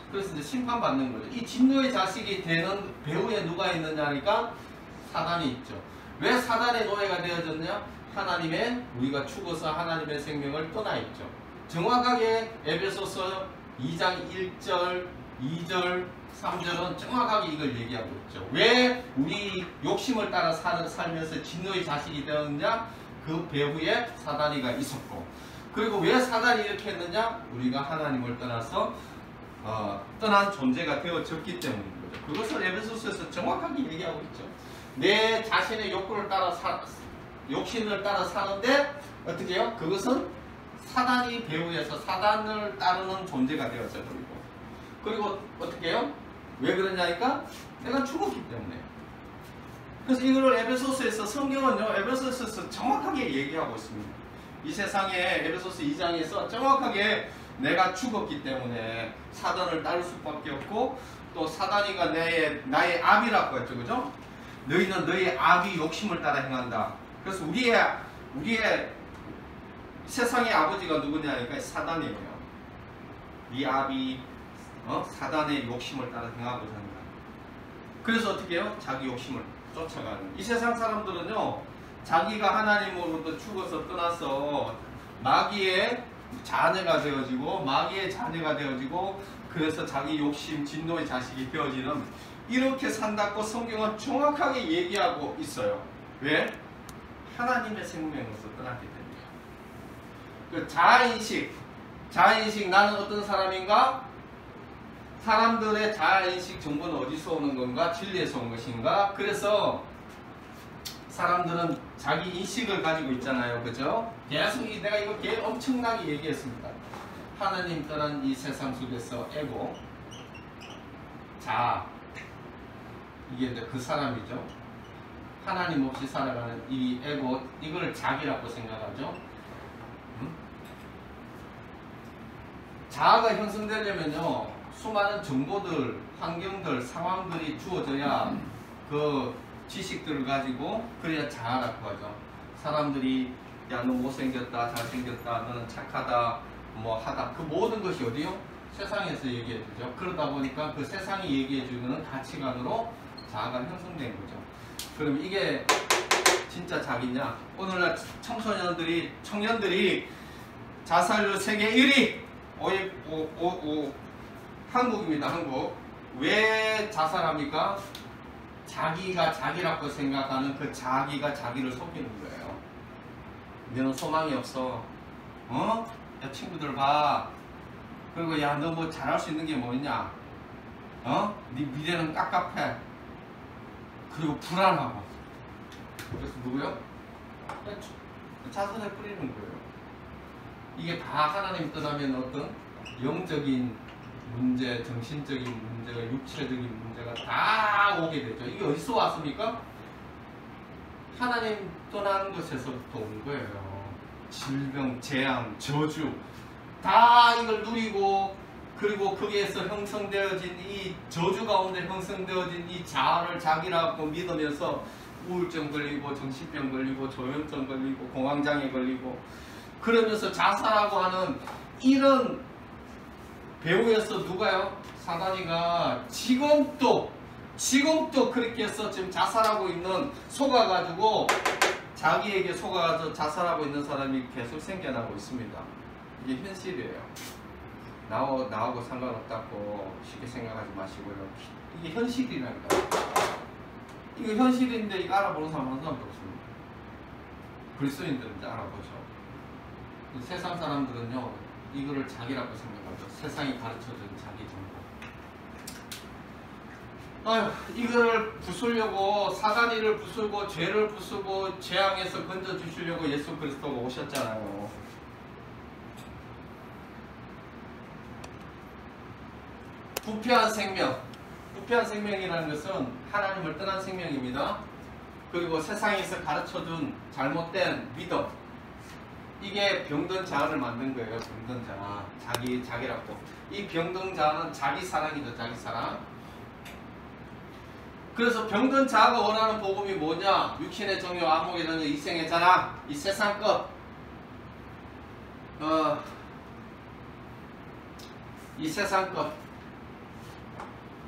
Speaker 2: 그래서 이제 심판받는 거죠. 이 진노의 자식이 되는 배후에 누가 있느냐니까 사단이 있죠. 왜 사단의 노예가 되어졌냐? 하나님의 우리가 죽어서 하나님의 생명을 떠나 있죠. 정확하게 에베소서 이 장 일 절, 이 절, 삼 절은 정확하게 이걸 얘기하고 있죠. 왜 우리 욕심을 따라 사는, 살면서 진노의 자식이 되었느냐? 그 배후에 사단이가 있었고, 그리고 왜 사단이 이렇게 했느냐? 우리가 하나님을 떠나서 어, 떠난 존재가 되어졌기 때문인 거죠. 그것을 에베소서에서 정확하게 얘기하고 있죠. 내 자신의 욕구를 따라 사, 욕심을 따라 사는데 어떻게 해요? 그것은 사단이 배후에서 사단을 따르는 존재가 되어져 버리고, 그리고 어떻게 해요? 왜 그러냐니까 내가 죽었기 때문에. 그래서 이거를 에베소서에서, 성경은요 에베소서에서 정확하게 얘기하고 있습니다. 이 세상에 에베소서 이 장에서 정확하게 내가 죽었기 때문에 사단을 따를 수밖에 없고, 또 사단이가 내, 나의 압이라고 했죠. 그죠? 너희는 너희 압이 욕심을 따라 행한다. 그래서 우리의 우리의 세상의 아버지가 누구냐니까 사단이에요. 네 압이 어? 사단의 욕심을 따라 행하고자 한다. 그래서 어떻게 해요? 자기 욕심을 쫓아가는. 이 세상 사람들은요, 자기가 하나님으로부터 죽어서 떠나서 마귀의 자녀가 되어지고, 마귀의 자녀가 되어지고, 그래서 자기 욕심, 진노의 자식이 되어지는, 이렇게 산다고 성경은 정확하게 얘기하고 있어요. 왜? 하나님의 생명으로서 떠났기 때문에. 그 자아인식, 자아인식, 나는 어떤 사람인가? 사람들의 자아인식 정보는 어디서 오는 건가? 진리에서 온 것인가? 그래서 사람들은 자기 인식을 가지고 있잖아요. 그죠? 계속 내가 이거 개 엄청나게 얘기했습니다. 하나님 떠난 이 세상 속에서 에고, 자, 이게 이제 그 사람이죠. 하나님 없이 살아가는 이 에고, 이걸 자기라고 생각하죠. 응? 자아가 형성되려면요, 수많은 정보들, 환경들, 상황들이 주어져야 그 지식들을 가지고, 그래야 자아라고 하죠. 사람들이 야, 너 못생겼다, 잘생겼다, 너는 착하다, 뭐 하다, 그 모든 것이 어디요? 세상에서 얘기해 주죠. 그러다 보니까 그 세상이 얘기해 주는 가치관으로 자아가 형성된 거죠. 그럼 이게 진짜 자기냐? 오늘날 청소년들이, 청년들이 자살률 세계 일 위, 오, 오, 오, 오, 한국입니다. 한국. 왜 자살합니까? 자기가 자기라고 생각하는 그 자기가 자기를 속이는 거예요. 너는 소망이 없어. 어? 야, 친구들 봐. 그리고 야, 너 뭐 잘할 수 있는 게 뭐 있냐? 어? 네 미래는 깝깝해. 그리고 불안하고. 그래서 누구요? 자선에 뿌리는 거예요. 이게 다 하나님 떠나면 어떤 영적인 문제, 정신적인 문제가, 육체적인 문제가 다 오게 되죠. 이게 어디서 왔습니까? 하나님 떠난 것에서부터 온 거예요. 질병, 재앙, 저주 다 이걸 누리고, 그리고 거기에서 형성되어진 이 저주 가운데 형성되어진 이 자아를 자기라고 믿으면서 우울증 걸리고, 정신병 걸리고, 조현증 걸리고, 공황장애 걸리고, 그러면서 자살하고 하는 이런 배후에서 누가요? 사단이가 지금도 지금도 그렇게 해서 지금 자살하고 있는, 속아가지고 자기에게 속아가지고 자살하고 있는 사람이 계속 생겨나고 있습니다. 이게 현실이에요. 나하고, 나하고 상관없다고 쉽게 생각하지 마시고요. 이게 현실이라니까. 이거 현실인데 이거 알아보는 사람 한 사람도 없습니다. 그리스도인들은 이제 알아보죠. 세상 사람들은요, 이거를 자기라고 생각하죠. 세상이 가르쳐준 자기 정보. 아휴, 이거를 부수려고, 사단이를 부수고, 죄를 부수고, 재앙에서 건져주시려고 예수 그리스도가 오셨잖아요. 부패한 생명. 부패한 생명이라는 것은 하나님을 떠난 생명입니다. 그리고 세상에서 가르쳐준 잘못된 믿음. 이게 병든 자아를 만든 거예요. 병든 자아. 자기, 자기라고. 이 병든 자아는 자기 사랑이죠. 자기 사랑. 그래서 병든 자아가 원하는 복음이 뭐냐? 육신의 정욕, 안목의 정욕, 이생의 자랑, 이 세상 것. 어, 이 세상 것.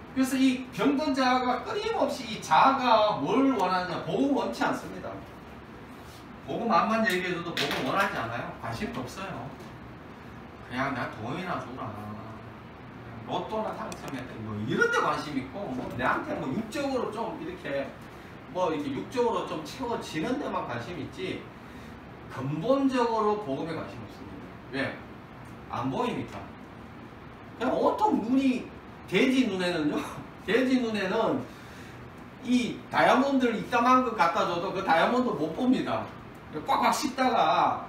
Speaker 2: 그래서 이 병든 자가 끊임없이 이 자가 뭘 원하냐? 복음 원치 않습니다. 복음 암만 얘기해줘도 복음 원하지 않아요. 관심도 없어요. 그냥 나 돈이나 줘라. 로또나 당첨했다. 뭐 이런 데 관심 있고, 뭐 내한테 뭐 육적으로 좀 이렇게 뭐 이렇게 육적으로 좀 채워지는 데만 관심 있지, 근본적으로 복음에 관심 없습니다. 왜? 안 보이니까. 그냥 온통 눈이, 돼지 눈에는요, 돼지 눈에는 이 다이아몬드를 이따만 거 갖다 줘도 그 다이아몬드 못 봅니다. 꽉꽉 씹다가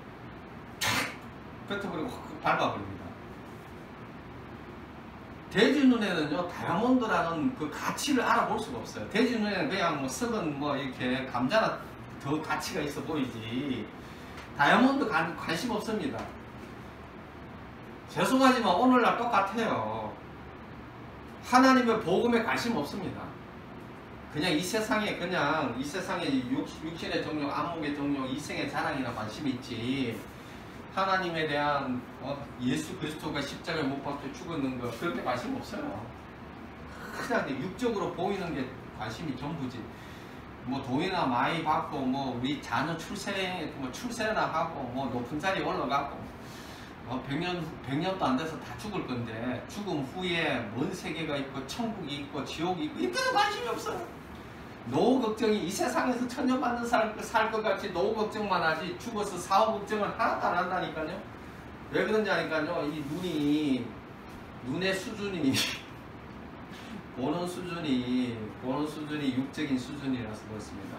Speaker 2: 탁 뱉어버리고 확 밟아버립니다. 돼지 눈에는요, 다이아몬드라는 그 가치를 알아볼 수가 없어요. 돼지 눈에는 그냥 뭐 썩은 뭐 이렇게 감자나 더 가치가 있어 보이지, 다이아몬드 관, 관심 없습니다. 죄송하지만 오늘날 똑같아요. 하나님의 복음에 관심 없습니다. 그냥 이 세상에, 그냥 이 세상에 육, 육신의 정욕, 안목의 정욕, 이생의 자랑이나 관심이 있지, 하나님에 대한 어, 예수 그리스도가 십자가에 못 박혀 죽었는 거, 그렇게 관심 없어요. 그냥 육적으로 보이는 게 관심이 전부지. 뭐 돈이나 많이 받고, 뭐 우리 자녀 출세, 뭐 출세나 하고, 뭐 높은 자리에 올라가고, 뭐 백 년, 백 년도 안 돼서 다 죽을 건데, 죽음 후에 먼 세계가 있고, 천국이 있고, 지옥이 있고, 이때는 관심이 없어요. 노후 걱정이, 이 세상에서 천년만년 살 것 같이 노후 걱정만 하지, 죽어서 사후 걱정을 하나도 안 한다니까요. 왜 그런지 아니까요. 이 눈이, 눈의 수준이, 보는 수준이, 보는 수준이 육적인 수준이라서 그렇습니다.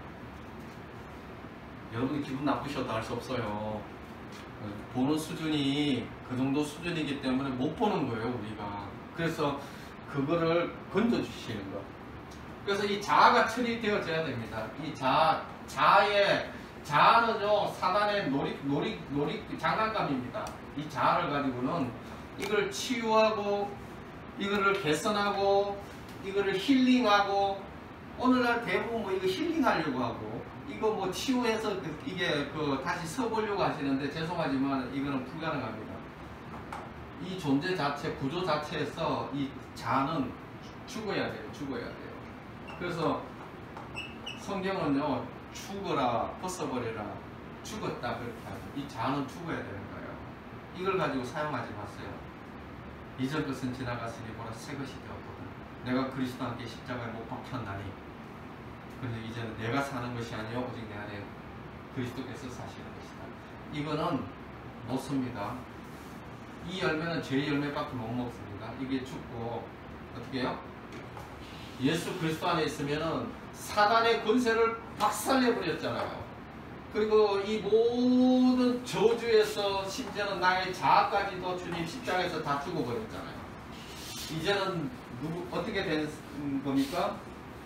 Speaker 2: 여러분이 기분 나쁘셔도 알 수 없어요. 보는 수준이 그 정도 수준이기 때문에 못 보는 거예요, 우리가. 그래서 그거를 건져주시는 거. 그래서 이 자아가 처리되어져야 됩니다. 이 자, 자아의, 자아는요, 사단의 놀이, 놀이, 놀이, 장난감입니다. 이 자아를 가지고는 이걸 치유하고, 이거를 개선하고, 이거를 힐링하고, 오늘날 대부분 뭐 이거 힐링하려고 하고, 이거 뭐 치유해서 이게 그 다시 서보려고 하시는데, 죄송하지만 이거는 불가능합니다. 이 존재 자체, 구조 자체에서 이 자아는 죽어야 돼요. 죽어야 돼요. 그래서 성경은요, 죽어라, 벗어버려라, 죽었다 그렇게 하죠. 이 자아는 죽어야 되는 거예요. 이걸 가지고 사용하지 마세요. 이전 것은 지나갔으니 보라 새 것이 되었거든. 내가 그리스도와 함께 십자가에 못 박혔나니, 그래서 이제는 내가 사는 것이 아니요 오직 내 안에 그리스도께서 사시는 것이다. 이거는 못 씁니다. 이 열매는 죄의 열매밖에 못 먹습니다. 이게 죽고 어떻게 해요? 예수 그리스도 안에 있으면은 사단의 권세를 박살내버렸잖아요. 그리고 이 모든 저주에서 심지어는 나의 자아까지도 주님 십자가에서 다 죽어버렸잖아요. 이제는 누구, 어떻게 된 겁니까?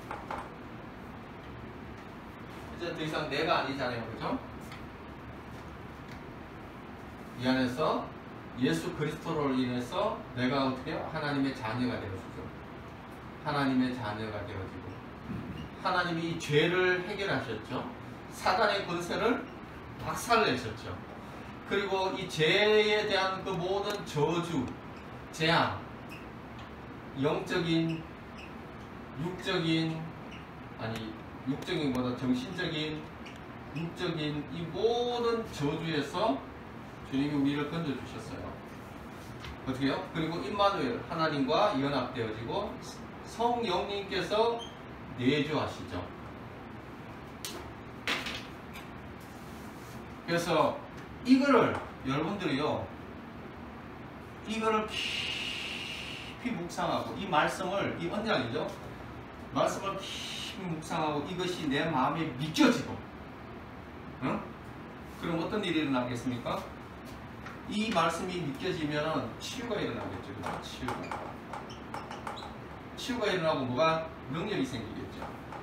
Speaker 2: 이제 더 이상 내가 아니잖아요. 그죠? 이 안에서 예수 그리스도로 인해서 내가 어떻게 해요? 하나님의 자녀가 되어지죠. 하나님의 자녀가 되어지고, 하나님이 이 죄를 해결하셨죠. 사단의 권세를 박살내셨죠. 그리고 이 죄에 대한 그 모든 저주, 재앙, 영적인, 육적인, 아니 육적인 보다 정신적인, 육적인 이 모든 저주에서 주님이 우리를 건져주셨어요. 어떻게 해요? 그리고 임마누엘, 하나님과 연합되어지고 성령님께서 내주하시죠. 그래서 이거를 여러분들이요, 이거를 깊이 묵상하고, 이 말씀을, 이 언약이죠, 말씀을 깊이 묵상하고 이것이 내 마음에 믿겨지고, 응? 그럼 어떤 일이 일어나겠습니까? 이 말씀이 믿겨지면 치유가 일어나겠죠. 그렇죠? 치유가. 치유가 일어나고 뭐가? 능력이 생기겠죠.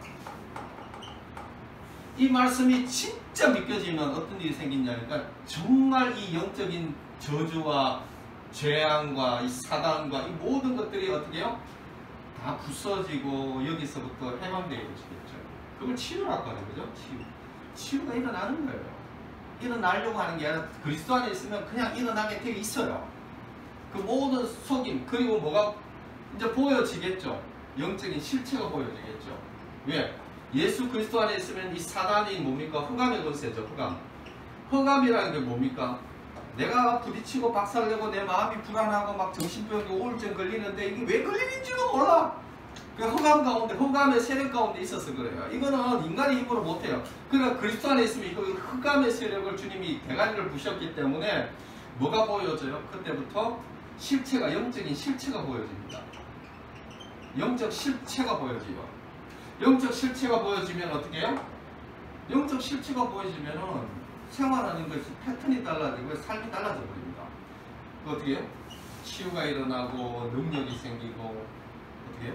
Speaker 2: 이 말씀이 진짜 믿겨지면 어떤 일이 생기냐니까, 정말 이 영적인 저주와 재앙과 이 사단과 이 모든 것들이 어떻게 해요? 다 부서지고 여기서부터 해방되어지겠죠. 그걸 치유라고 하는 거죠. 치유. 치유가 일어나는 거예요. 일어나려고 하는 게 아니라 그리스도 안에 있으면 그냥 일어나게 되어 있어요. 그 모든 속임, 그리고 뭐가 이제 보여지겠죠. 영적인 실체가 보여지겠죠. 왜? 예수 그리스도 안에 있으면 이 사단이 뭡니까? 흑암의 권세죠. 흑암. 흑암이라는 게 뭡니까? 내가 부딪히고 박살내고 내 마음이 불안하고 막 정신병이 우울증 걸리는데 이게 왜 걸리는지도 몰라. 그 흑암 가운데, 흑암의 세력 가운데 있어서 그래요. 이거는 인간의 힘으로 못해요. 그러니까 그리스도 안에 있으면 이 흑암의 세력을 주님이 대가리를 부셨기 때문에 뭐가 보여져요? 그때부터 실체가, 영적인 실체가 보여집니다. 영적 실체가 보여져요. 영적 실체가 보여지면 어떻게 해요? 영적 실체가 보여지면은 생활하는 것이 패턴이 달라지고 삶이 달라져 버립니다. 어떻게 해요? 치유가 일어나고 능력이 생기고 어떻게 해요?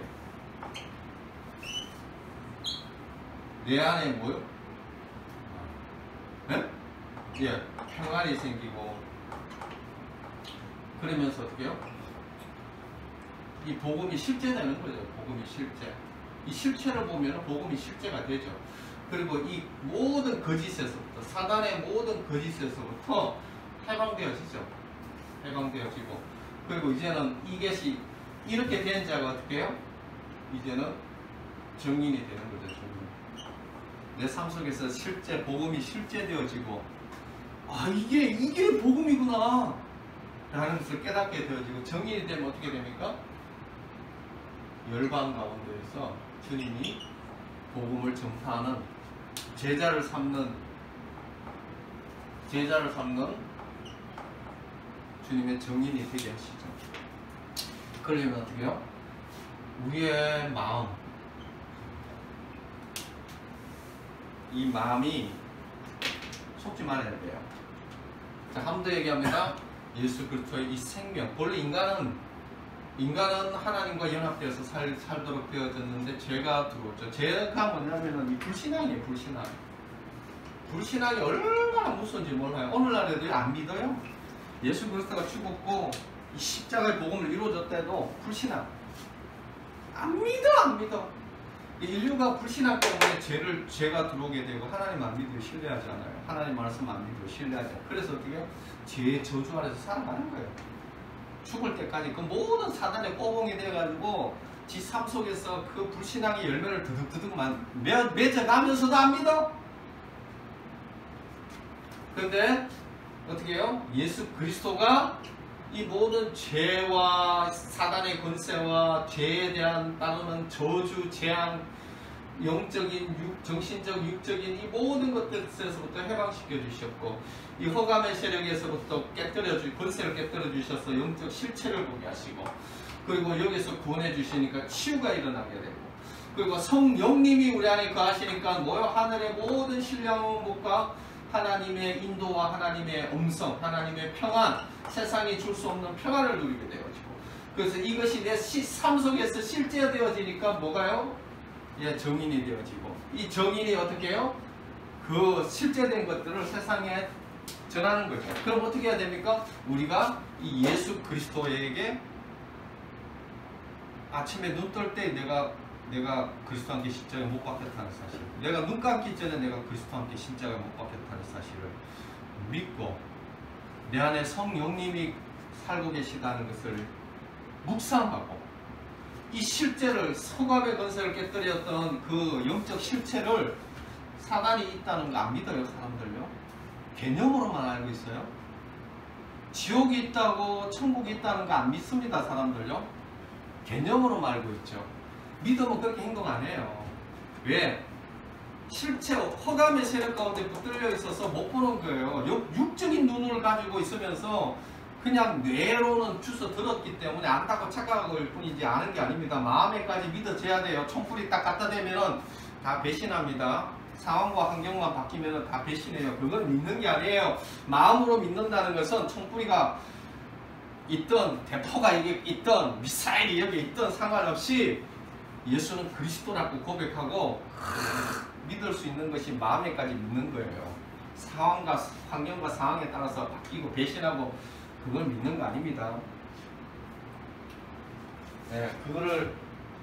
Speaker 2: 내 안에 뭐요? 네? 예, 평안이 생기고 그러면서 어떻게 해요? 이 복음이 실제되는 거죠. 복음이 실제. 이 실체를 보면 복음이 실제가 되죠. 그리고 이 모든 거짓에서부터, 사단의 모든 거짓에서부터 해방되어지죠. 해방되어지고, 그리고 이제는 이것이 이렇게 된 자가 어떻게 해요? 이제는 정인이 되는 거죠. 정인. 내 삶 속에서 실제 복음이 실제되어지고, 아 이게 이게 복음이구나 라는 것을 깨닫게 되어지고, 정인이 되면 어떻게 됩니까? 열방 가운데에서 주님이 복음을 전파하는, 제자를 삼는 제자를 삼는 주님의 정인이 되게 하시죠. 그러려면 어떻게 해요? 우리의 마음, 이 마음이 속지 말아야 돼요. 자, 한 번 더 얘기합니다. 예수 그리스도의 이 생명, 원래 인간은 인간은 하나님과 연합되어서 살, 살도록 되어졌는데 죄가 들어왔죠. 죄가 뭐냐면은 이 불신앙이에요. 불신앙. 불신앙이 얼마나 무서운지 몰라요. 오늘날에도 안 믿어요. 예수 그리스도가 죽었고 이 십자가의 복음을 이루어졌대도 불신앙. 안 믿어, 안 믿어. 인류가 불신앙 때문에 죄를, 죄가 들어오게 되고 하나님 안 믿고 신뢰하지 않아요. 하나님 말씀 안 믿고 신뢰하지 않아요. 그래서 어떻게 해요? 죄의 저주 아래서 살아가는 거예요. 죽을 때까지 그 모든 사단의 꼬봉이 돼가지고 지 삶 속에서 그 불신앙의 열매를 드득드득 맺어가면서도 안 믿어. 그런데 어떻게 해요? 예수 그리스도가 이 모든 죄와 사단의 권세와 죄에 대한 따르는 저주, 재앙, 영적인, 육, 정신적, 육적인 이 모든 것들에서부터 해방시켜 주셨고, 이 허감의 세력에서부터 깨뜨려 주, 권세를 깨뜨려 주셔서 영적 실체를 보게 하시고, 그리고 여기서 구원해 주시니까 치유가 일어나게 되고, 그리고 성령님이 우리 안에 거하시니까 뭐요? 하늘의 모든 신령한 것과 하나님의 인도와 하나님의 음성, 하나님의 평안, 세상이 줄 수 없는 평안을 누리게 되어지고, 그래서 이것이 내 삶 속에서 실제되어지니까 뭐가요? 예, 정인이 되어지고, 이 정인이 어떻게 해요? 그 실제된 것들을 세상에 전하는 거죠. 그럼 어떻게 해야 됩니까? 우리가 이 예수 그리스도에게 아침에 눈 뜰 때 내가 내가 그리스도와 함께 십자가에 못 박혔다는 사실, 내가 눈 감기 전에 내가 그리스도와 함께 십자가에 못 박혔다는 사실을 믿고 내 안에 성령님이 살고 계시다는 것을 묵상하고, 이 실제를, 소감의 건설을 깨뜨렸던 그 영적 실체를 사단이 있다는 거 안 믿어요. 사람들요. 개념으로만 알고 있어요. 지옥이 있다고 천국이 있다는 거 안 믿습니다. 사람들요. 개념으로만 알고 있죠. 믿으면 그렇게 행동 안 해요. 왜? 실체, 허감의 세력 가운데 붙들려 있어서 못 보는 거예요. 육적인 눈을 가지고 있으면서 그냥 뇌로는 주워 들었기 때문에 안다고 착각하고 일 뿐이지 아는 게 아닙니다. 마음에까지 믿어져야 돼요. 총불이 딱 갖다 대면은 다 배신합니다. 상황과 환경만 바뀌면 다 배신해요. 그걸 믿는 게 아니에요. 마음으로 믿는다는 것은 총불이가 있던, 대포가 이게 있던, 미사일이 여기 있던 상관없이 예수는 그리스도라고 고백하고 믿을 수 있는 것이 마음에까지 믿는 거예요. 상황과 환경과 상황에 따라서 바뀌고 배신하고 그걸 믿는 거 아닙니다. 네, 그거를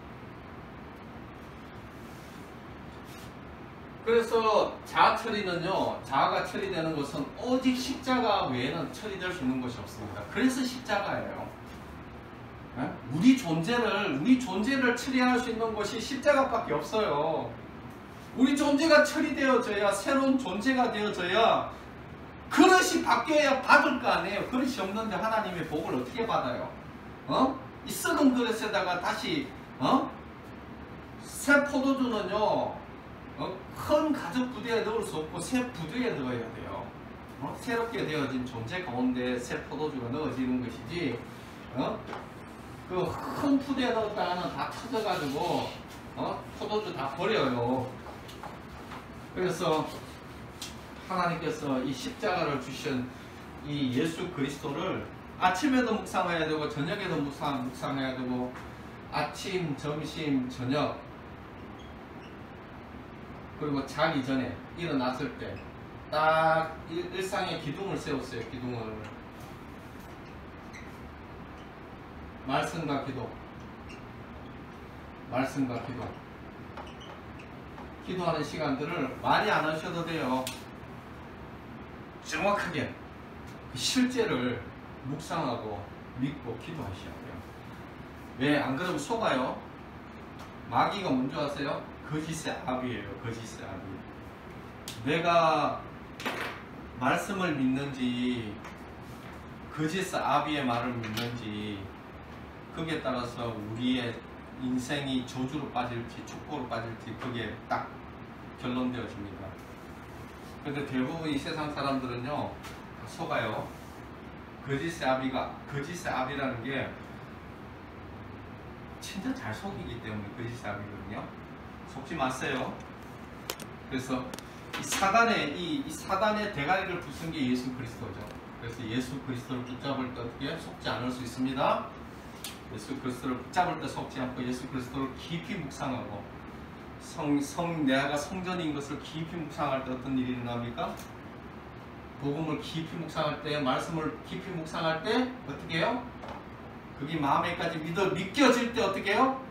Speaker 2: 그래서 자아 처리는요, 자아가 처리되는 것은 오직 십자가 외에는 처리될 수 있는 것이 없습니다. 그래서 십자가예요. 에? 우리 존재를 우리 존재를 처리할 수 있는 것이 십자가밖에 없어요. 우리 존재가 처리되어져야 새로운 존재가 되어져야 그릇이 바뀌어야 받을 거 아니에요. 그릇이 없는데 하나님의 복을 어떻게 받아요? 어? 이 썩은 그릇에다가 다시 어? 새 포도주는요 어? 큰 가죽 부대에 넣을 수 없고 새 부대에 넣어야 돼요. 어? 새롭게 되어진 존재 가운데 새 포도주가 넣어지는 것이지 어? 그 큰 부대에 넣었다가는 다 터져가지고 어? 포도주 다 버려요. 그래서 하나님께서 이 십자가를 주신 이 예수 그리스도를 아침에도 묵상해야 되고 저녁에도 묵상, 묵상해야 되고 아침, 점심, 저녁 그리고 자기 전에 일어났을 때 딱 일상의 기둥을 세웠어요. 기둥을 말씀과 기도 말씀과 기도 기도하는 시간들을 많이 안 하셔도 돼요. 정확하게 실제를 묵상하고 믿고 기도하셔야 돼요. 왜? 안 그러면 속아요. 마귀가 뭔지 아세요? 거짓의 아비예요. 거짓의 아비. 내가 말씀을 믿는지 거짓의 아비의 말을 믿는지 거기에 따라서 우리의 인생이 저주로 빠질지 축복으로 빠질지 그게 딱 결론되어집니다. 근데 대부분 이 세상 사람들은요 속아요. 거짓의 아비가 거짓의 아비라는 게 진짜 잘 속이기 때문에 거짓의 아비거든요. 속지 마세요. 그래서 이 사단의 이, 이 사단의 대가리를 부순 게 예수 그리스도죠. 그래서 예수 그리스도를 붙잡을 때 어떻게 속지 않을 수 있습니다. 예수 그리스도를 붙잡을 때 속지 않고 예수 그리스도를 깊이 묵상하고 성, 성 내가 성전인 것을 깊이 묵상할 때 어떤 일이 일어납니까? 복음을 깊이 묵상할 때, 말씀을 깊이 묵상할 때 어떻게 해요? 그게 마음에까지 믿어 믿겨질 때 어떻게 해요?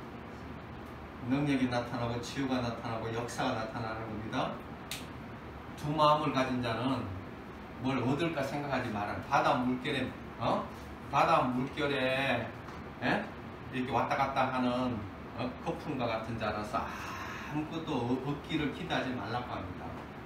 Speaker 2: 능력이 나타나고 치유가 나타나고 역사가 나타나는 겁니다. 두 마음을 가진 자는 뭘 얻을까 생각하지 말아요. 바다 물결에 어? 바다 물결에 에? 이렇게 왔다 갔다 하는 어? 거품과 같은 자라서 아무것도 얻기를 기대하지 말라고 합니다.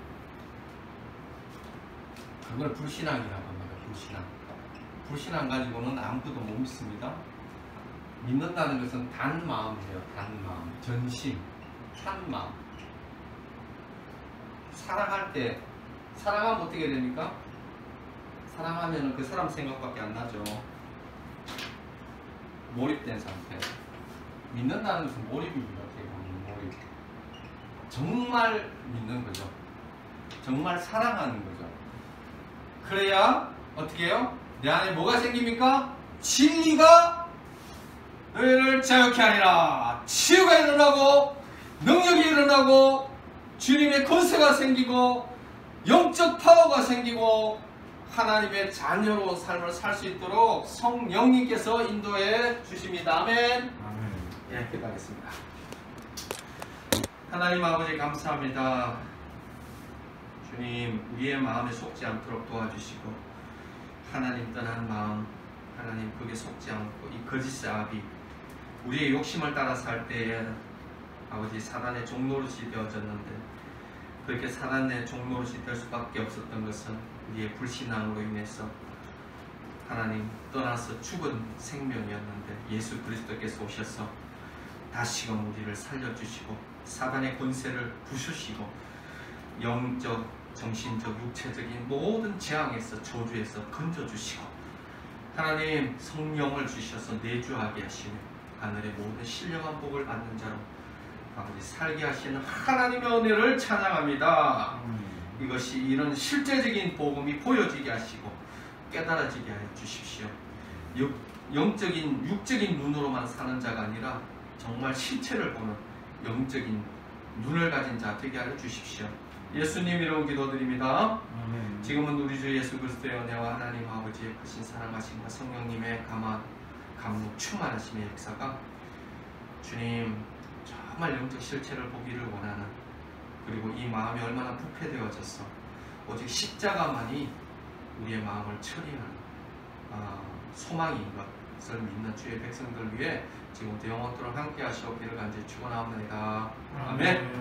Speaker 2: 그걸 불신앙이라고 합니다. 불신앙. 불신앙 가지고는 아무것도 못 믿습니다. 믿는다는 것은 단 마음이에요. 단 마음. 전심. 한 마음. 사랑할 때 사랑하면 어떻게 됩니까? 사랑하면 그 사람 생각밖에 안 나죠. 몰입된 상태. 믿는다는 것은 몰입입니다. 몰입. 정말 믿는 거죠. 정말 사랑하는 거죠. 그래야 어떻게 해요? 내 안에 뭐가 생깁니까? 진리가 너희를 자유케 하리라. 치유가 일어나고 능력이 일어나고 주님의 권세가 생기고 영적 파워가 생기고 하나님의 자녀로 삶을 살 수 있도록 성령님께서 인도해 주십니다. 아멘.
Speaker 1: 아멘.
Speaker 2: 예, 기도하겠습니다. 하나님 아버지 감사합니다. 주님, 우리의 마음에 속지 않도록 도와주시고 하나님 떠난 마음, 하나님 그게 속지 않고 이 거짓의 아비, 우리의 욕심을 따라 살 때에 아버지 사단의 종노릇이 되어졌는데 그렇게 사단의 종노릇이 될 수밖에 없었던 것은 우리의 불신앙으로 인해서 하나님 떠나서 죽은 생명이었는데 예수 그리스도께서 오셔서 다시금 우리를 살려주시고 사단의 권세를 부수시고 영적, 정신적, 육체적인 모든 재앙에서 저주에서 건져주시고 하나님 성령을 주셔서 내주하게 하시며 하늘의 모든 신령한 복을 받는 자로 아버지 살게 하시는 하나님의 은혜를 찬양합니다. 음. 이것이 이런 실제적인 복음이 보여지게 하시고 깨달아지게 하여 주십시오. 육, 영적인 육적인 눈으로만 사는 자가 아니라 정말 실체를 보는 영적인 눈을 가진 자 되게 하여 주십시오. 예수님 이름으로 기도드립니다. 아멘. 지금은 우리 주 예수 그리스도의 은혜와 하나님 아버지의 크신 사랑하심과 성령님의 감화, 감동, 충만하심의 역사가 주님 정말 영적 실체를 보기를 원하는 그리고 이 마음이 얼마나 부패되어졌어 오직 십자가만이 우리의 마음을 처리하는 어, 소망인 것 것을 믿는 주의 백성들 위해 지금부터 영원토록 함께 하시옵기를 간절히 축원합니다. 아멘.